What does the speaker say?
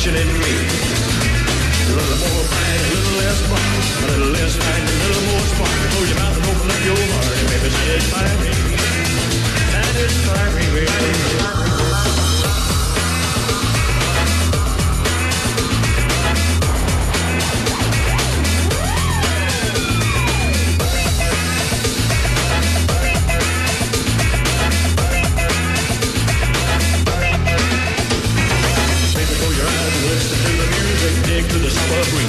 satisfaction in me. A little more fight, a little less fun. A little less fight, a little more spark. Close your mouth and open up your heart and baby satisfy me. Satisfy me, baby. To the summer breeze.